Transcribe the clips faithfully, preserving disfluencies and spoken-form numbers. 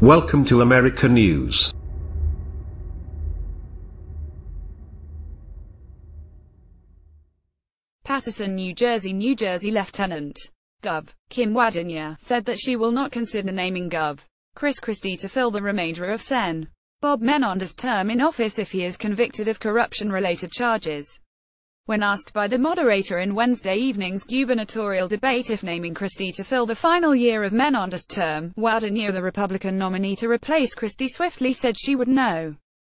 Welcome to America News. Paterson, New Jersey. New Jersey Lieutenant Gov. Kim Guadagno said that she will not consider naming Gov. Chris Christie to fill the remainder of Sen. Bob Menendez's term in office if he is convicted of corruption-related charges. When asked by the moderator in Wednesday evening's gubernatorial debate if naming Christie to fill the final year of Menendez's term, Guadagno, the Republican nominee to replace Christie, swiftly said she would no.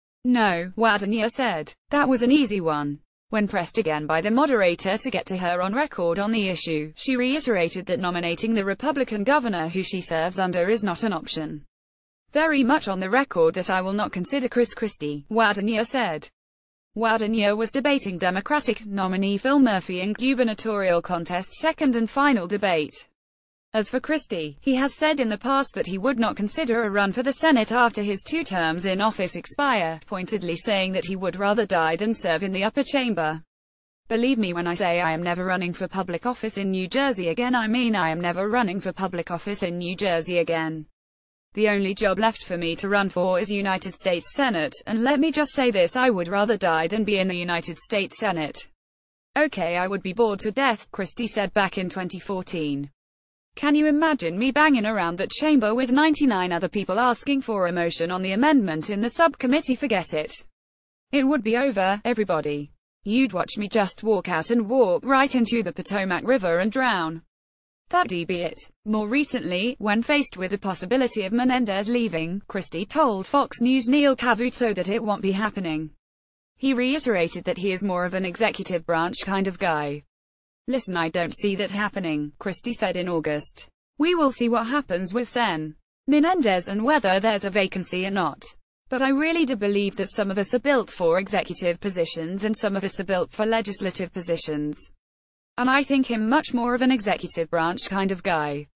No, Guadagno said. That was an easy one. When pressed again by the moderator to get to her on record on the issue, she reiterated that nominating the Republican governor who she serves under is not an option. Very much on the record that I will not consider Chris Christie, Guadagno said. Guadagno was debating Democratic nominee Phil Murphy in gubernatorial contest's second and final debate. As for Christie, he has said in the past that he would not consider a run for the Senate after his two terms in office expire, pointedly saying that he would rather die than serve in the upper chamber. Believe me when I say I am never running for public office in New Jersey again. I mean I am never running for public office in New Jersey again. The only job left for me to run for is United States Senate, and let me just say this, I would rather die than be in the United States Senate. Okay, I would be bored to death, Christie said back in twenty fourteen. Can you imagine me banging around that chamber with ninety-nine other people asking for a motion on the amendment in the subcommittee? Forget it. It would be over, everybody. You'd watch me just walk out and walk right into the Potomac River and drown. That'd be it. More recently, when faced with the possibility of Menendez leaving, Christie told Fox News' Neil Cavuto that it won't be happening. He reiterated that he is more of an executive branch kind of guy. Listen, I don't see that happening, Christie said in August. We will see what happens with Sen. Menendez and whether there's a vacancy or not. But I really do believe that some of us are built for executive positions and some of us are built for legislative positions. And I think him much more of an executive branch kind of guy.